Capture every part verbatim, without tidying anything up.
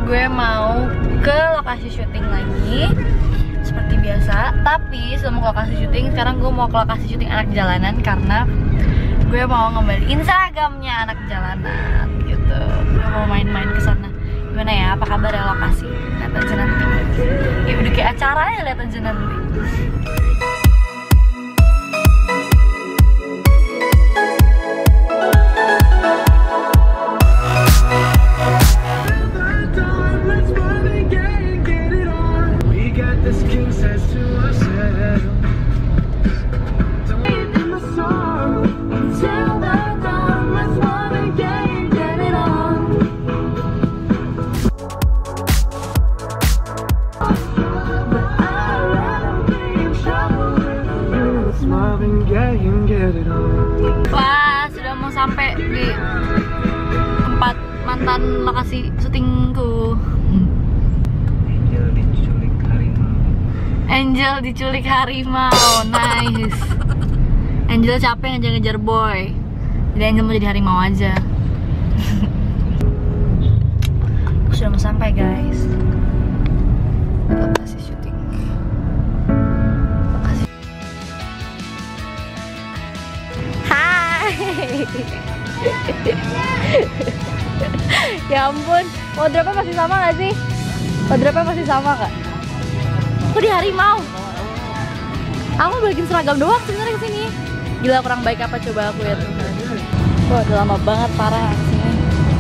gue mau ke lokasi syuting lagi seperti biasa. Tapi sebelum ke lokasi syuting, sekarang gue mau ke lokasi syuting anak jalanan karena gue mau ngembaliin seragamnya anak jalanan gitu. Gue mau main-main ke sana. Gimana ya? Apa kabar ya lokasi? Lihat aja nanti. Ya udah kayak acara ya, lihat aja nanti. Wah, sudah mau sampai di tempat mantan lokasi syutingku. Angel diculik harimau. Angel diculik harimau, nice. Angel capek ngejar-ngejar boy, jadi Angel mau jadi harimau aja. Sudah mau sampai guys. Lokasi syuting. Lokasi. Hai. Ya ampun, wardrobe masih sama gak sih? Wardrobe masih sama kak? Aku di harimau. Aku balikin seragam doang sebenarnya kesini. Gila, kurang baik apa coba aku lihat. Wah, udah lama banget parah kesini.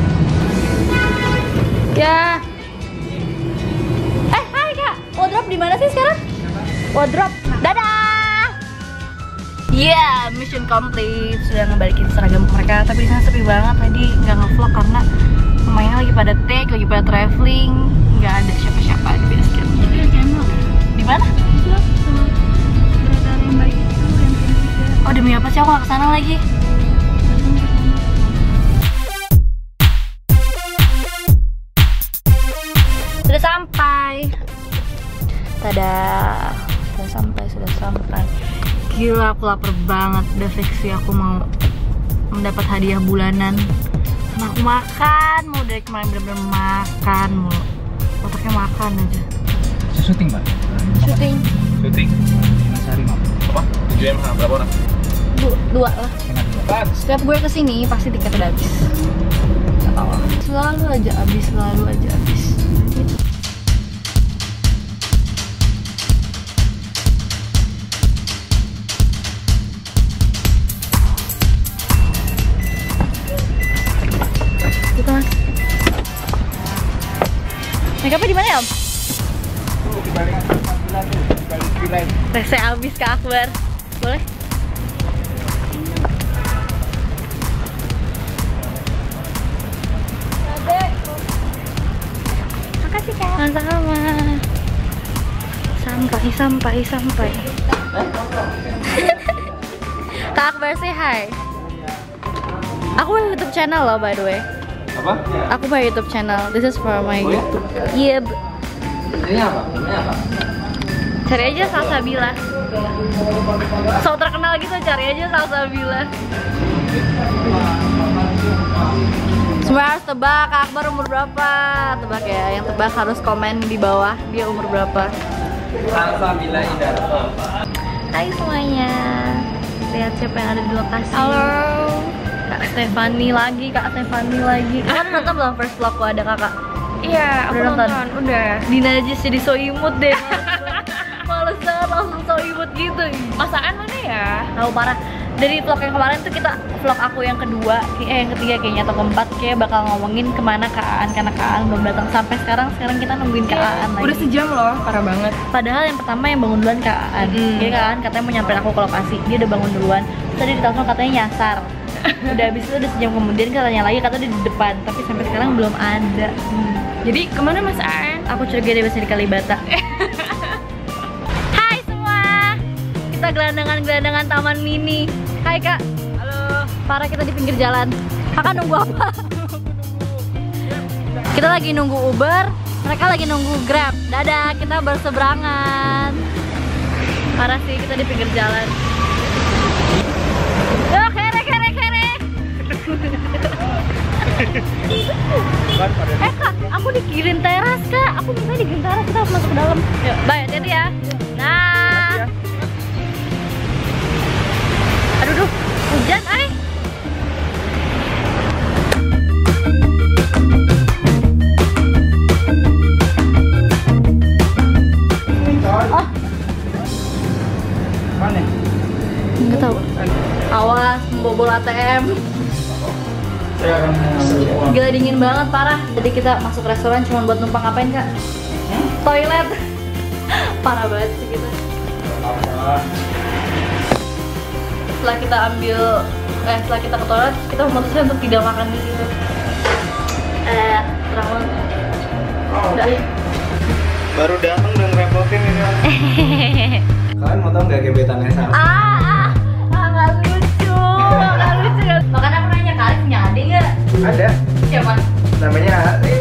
Ya. Eh, hai kak. Wardrobe di mana sih sekarang? Wardrobe. Dadah. Ya, yeah, mission complete. Sudah ngebalikin seragam ke mereka. Tapi di sana sepi banget. Tadi nggak ngevlog karena pemainnya lagi pada take, lagi pada traveling. Nggak ada siapa-siapa di base camp. Di mana? Oh, demi apa sih aku nggak kesana lagi? Sudah sampai. Tada, sudah sampai, sudah sampai. Gila, aku lapar banget. Udah fix sih aku mau mendapat hadiah bulanan. Karena aku makan, mau dari kemarin bener-bener makan mulu. Otaknya makan aja. Syuting mbak? Syuting. Syuting? Sehari mau. Apa? tujuh M H berapa orang? Du dua lah. Setiap gue kesini pasti tiket udah habis. Gak tau lah. Selalu aja habis, selalu aja habis. Gitu. Gitu mas. Make-upnya di mana ya om? Tuh, di balik empat bulan tuh, di balik pilai. Rese habis Kak Akbar. Boleh? Makasih Kak. Sama-sama. Sampai, sampai, sampai. Kak Akbar say hi. Aku punya YouTube channel loh by the way. Apa? Aku punya YouTube channel. This is for my Oh, ya? YouTube. Iya. Ini apa? Ini apa? Cari aja Salsabila. So terkenal gitu, cari aja Salsabila. Semua harus tebak Kak Akbar umur berapa. Tebak ya, yang tebak harus komen di bawah dia umur berapa. Salsabila Indah. Hai semuanya. Lihat siapa yang ada di lokasi. Halo. Kak Stefani lagi, Kak Stefani lagi. Kan nonton belum first vlogku ada kakak? Iya, Udah aku nonton? nonton, udah. Dina Najis jadi so imut deh. Males banget langsung so imut gitu. Masaan mana ya? Tahu parah. Dari vlog yang kemarin tuh kita vlog aku yang kedua, eh yang ketiga kayaknya atau keempat kayak bakal ngomongin kemana Kak Aan karena Kak Aan belum datang sampai sekarang. Sekarang kita nungguin Kak Aan lagi. Udah sejam loh, parah banget. Padahal yang pertama yang bangun duluan Kak Aan. Mm. Jadi Kak Aan katanya mau nyamperin aku ke lokasi. Dia udah bangun duluan. Terus tadi ditelepon katanya nyasar. Udah habis itu udah sejam kemudian katanya lagi katanya di depan, tapi sampai sekarang belum ada. Hmm. Jadi kemana Mas Aan? Aku curiga dia biasanya di Kalibata. Hai semua. Kita gelandangan-gelandangan Taman Mini. Hai Kak. Halo. Parah kita di pinggir jalan. Kakak nunggu apa? Kita lagi nunggu Uber, mereka lagi nunggu Grab. Dadah, kita berseberangan. Parah sih kita di pinggir jalan. Yo, kere kere kere. Kan pada Eh kak, aku dikirim teras kak. Aku minta dikirim teras, kita harus masuk ke dalam. Yuk, bye, hati-hati ya. Nah. Aduh, duh, hujan, ay. Oh, mana? nggak tahu. Awas, membobol A T M. Saya akan mengambil uang. Gila dingin banget, parah. Jadi kita masuk restoran cuma buat numpang ngapain kak? Toilet. Parah banget sih kita. Apa? Setelah kita ambil, eh setelah kita ke toilet, kita memutuskan untuk tidak makan di situ. Eh, terang banget. Udah. Baru datang dan ngerepotin ini. Kalian mau tau nggak gebetannya sama? Ah, ah, ah, nggak lucu, nggak lucu. Makanya aku nanya kali punya adik nggak? Ada. Siapa? Namanya eh